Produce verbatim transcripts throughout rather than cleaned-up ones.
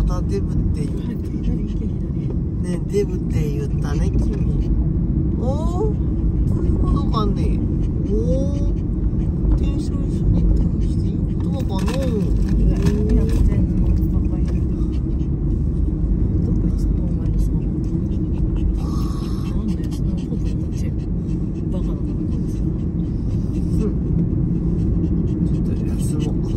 またデブって言って。 左行け、左。 ね、デブって言ったね、君。おお、車とかね。おお、電車一緒に行ったりしていいことかな。 いや、全然バカいる。どこ行つもお前のスマホ。なんでスマホほぼこっち。バカだからこいつ。 うん。ちょっと休もう。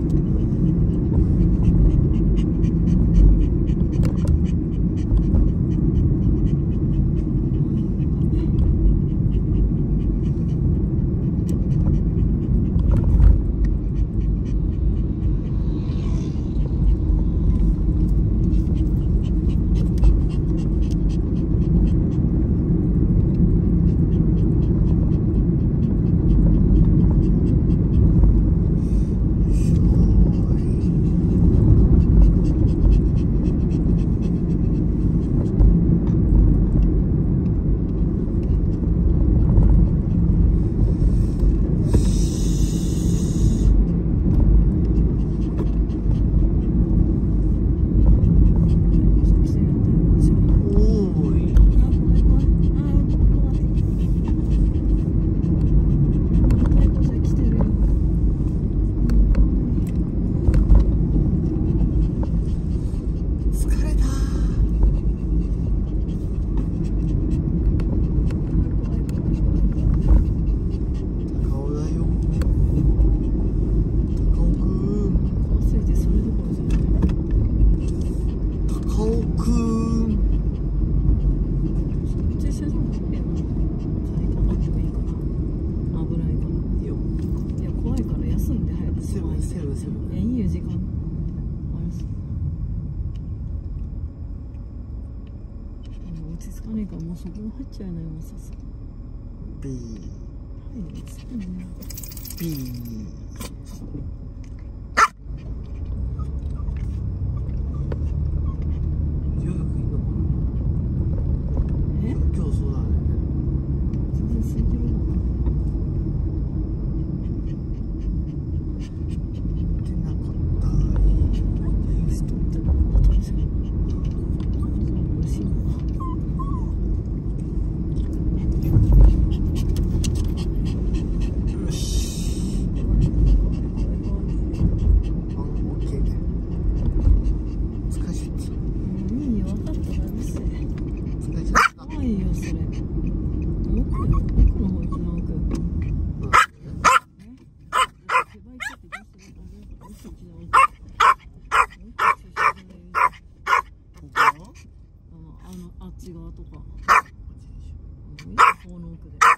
落ち着かねえからもうそこも入っちゃいなよ、もうささ。 ビー。 はい、つくね。 ビー。 え？ 今日そうだね。 全然空いてるもん。 出なかった。 人って当たりじゃん。美味しいな。 よし。あ、オッケー。疲れちゃった。 いいよ、分かったからうるせえ。 疲れちゃった。 怖いよ、それ。奥よ、奥の方行くな、奥。あの、あっち側とか。こっちでしょ。この奥で。